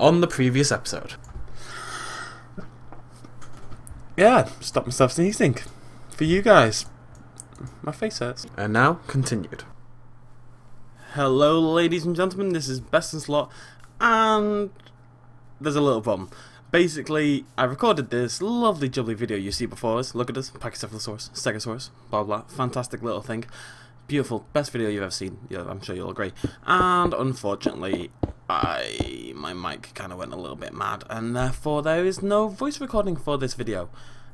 on the previous episode. Yeah, stop myself sneezing. For you guys. My face hurts. And now, continued. Hello ladies and gentlemen, this is Best in Slot, and there's a little problem. Basically, I recorded this lovely jubbly video you see before us. Look at this, Pachycephalosaurus, Stegosaurus, blah blah, fantastic little thing. Beautiful, best video you've ever seen, yeah, I'm sure you'll agree. And unfortunately, my mic kind of went a little bit mad, and therefore there is no voice recording for this video.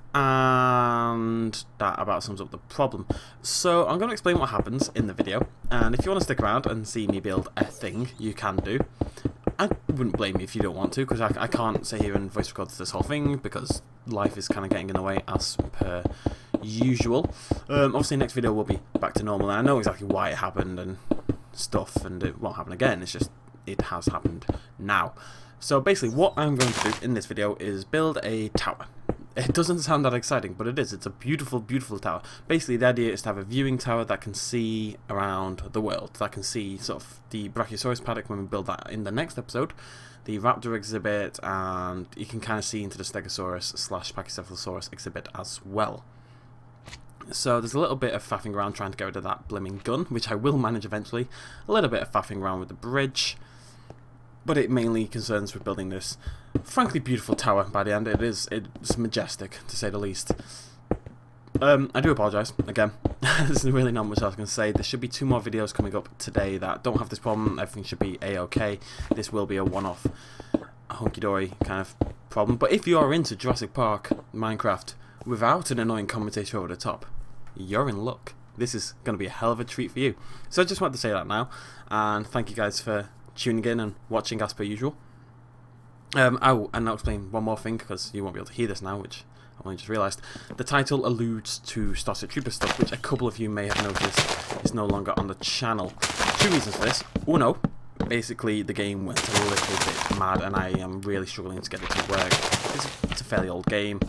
And that about sums up the problem. So I'm going to explain what happens in the video, and if you want to stick around and see me build a thing, you can do. I wouldn't blame you if you don't want to, because I can't sit here and voice record this whole thing, because life is kind of getting in the way as per usual. Obviously next video will be back to normal, and I know exactly why it happened and stuff, and it won't happen again, it's just, it has happened now. So basically what I'm going to do in this video is build a tower. It doesn't sound that exciting, but it is. It's a beautiful, beautiful tower. Basically, the idea is to have a viewing tower that can see around the world, that can see sort of the Brachiosaurus paddock when we build that in the next episode, the raptor exhibit, and you can kind of see into the Stegosaurus / Pachycephalosaurus exhibit as well. So there's a little bit of faffing around trying to get rid of that blimming gun, which I will manage eventually. A little bit of faffing around with the bridge, but it mainly concerns with building this frankly beautiful tower by the end. It's majestic, to say the least. I do apologise, again. There's really not much else I can say. There should be 2 more videos coming up today that don't have this problem. Everything should be a-okay. This will be a one-off, hunky-dory kind of problem. But if you are into Jurassic Park Minecraft without an annoying commentator over the top, you're in luck. This is going to be a hell of a treat for you. So I just wanted to say that now, and thank you guys for tuning in and watching as per usual. Oh, and I'll explain one more thing, because you won't be able to hear this now, which I only just realised. The title alludes to Starship Troopers stuff, which a couple of you may have noticed is no longer on the channel. 2 reasons for this. Uno, basically the game went a little bit mad, and I am really struggling to get it to work. It's a fairly old game,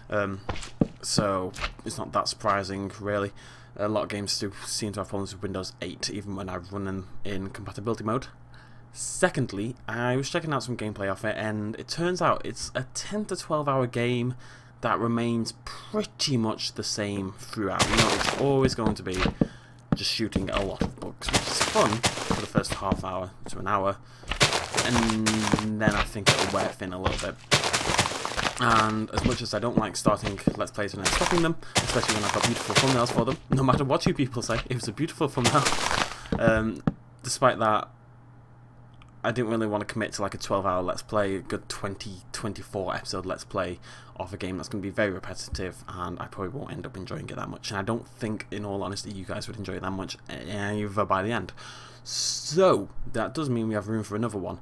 so it's not that surprising, really. A lot of games do seem to have problems with Windows 8, even when I run them in compatibility mode. Secondly, I was checking out some gameplay off it, and it turns out it's a 10 to 12 hour game that remains pretty much the same throughout. You know, it's always going to be just shooting a lot of bugs, which is fun for the first half hour to an hour, and then I think it'll wear thin a little bit. And as much as I don't like starting Let's Plays and then stopping them, especially when I've got beautiful thumbnails for them, no matter what you people say, it was a beautiful thumbnail. Despite that, I didn't really want to commit to like a 12-hour Let's Play, a good 24 episode Let's Play of a game that's going to be very repetitive, and I probably won't end up enjoying it that much. And I don't think, in all honesty, you guys would enjoy it that much either by the end. So, that does mean we have room for another one.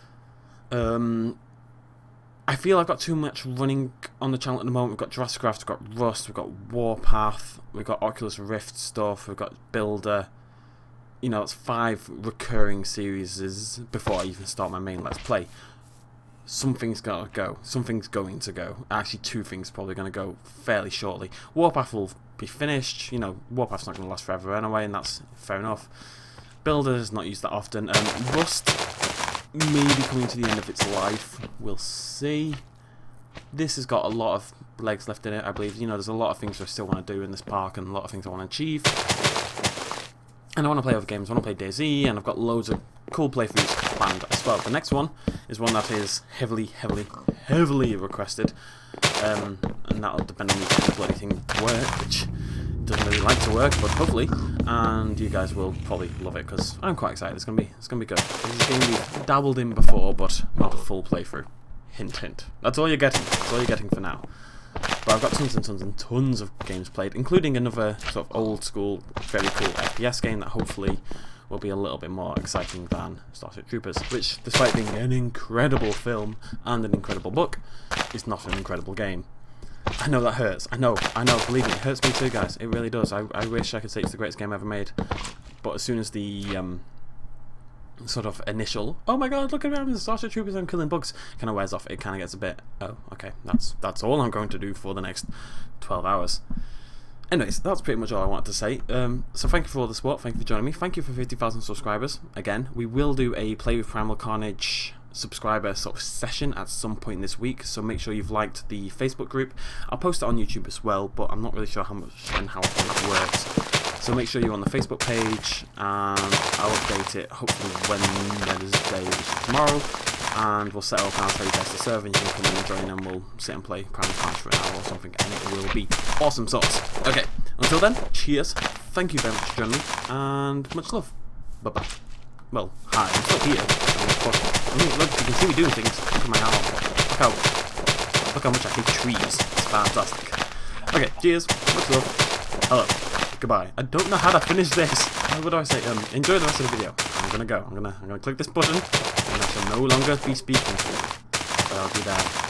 I feel I've got too much running on the channel at the moment. We've got Jurassic Craft, we've got Rust, we've got Warpath, we've got Oculus Rift stuff, we've got Builder. You know, it's 5 recurring series before I even start my main Let's Play. Something's gotta go. Something's going to go. Actually, 2 things probably going to go fairly shortly. Warpath will be finished. You know, Warpath's not going to last forever anyway, and that's fair enough. Builder's not used that often. Rust may be coming to the end of its life. We'll see. This has got a lot of legs left in it, I believe. You know, there's a lot of things I still want to do in this park, and a lot of things I want to achieve. And I want to play other games. I want to play DayZ, and I've got loads of cool playthroughs planned as well. The next one is one that is heavily requested, and that'll depend on me getting the bloody thing to work, which doesn't really like to work, but hopefully. And you guys will probably love it, because I'm quite excited. It's gonna be good. This is a game we've dabbled in before, but not a full playthrough. Hint, hint. That's all you're getting. That's all you're getting for now. But I've got tons and tons and tons of games played, including another sort of old school, very cool FPS game that hopefully will be a little bit more exciting than Starship Troopers, which, despite being an incredible film and an incredible book, is not an incredible game. I know that hurts. I know, believe me, it hurts me too, guys. It really does. I wish I could say it's the greatest game ever made. But as soon as the sort of initial, oh my god, look at me, Starship Troopers, I'm killing bugs, kind of wears off. It kind of gets a bit, oh, okay, that's all I'm going to do for the next 12 hours. Anyways, that's pretty much all I wanted to say. So thank you for all the support, thank you for joining me, thank you for 50,000 subscribers. Again, we will do a Play with Primal Carnage subscriber sort of session at some point this week, so make sure you've liked the Facebook group. I'll post it on YouTube as well, but I'm not really sure how much and how often that works. So make sure you're on the Facebook page, and I'll update it hopefully Wednesday, which is tomorrow, and we'll set up and I'll tell you guys the server, and you can come in and join, and we'll sit and play Crown Cards for an hour or something, and it will be awesome sauce. Okay, until then, cheers, thank you very much for joining me, and much love. Bye-bye. Well, hi, I'm still here. I mean, look, you can see me doing things. Look at my arm. Look how much I hate trees. It's fantastic. Okay, cheers, much love. Hello. Goodbye. I don't know how to finish this. What do I say? Enjoy the rest of the video. I'm gonna go. I'm gonna click this button, and I shall no longer be speaking to you. But I'll do that.